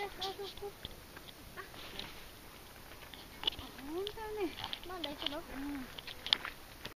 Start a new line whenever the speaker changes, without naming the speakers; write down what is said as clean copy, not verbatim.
こ。あ、本当だね。まだ行くの？うん。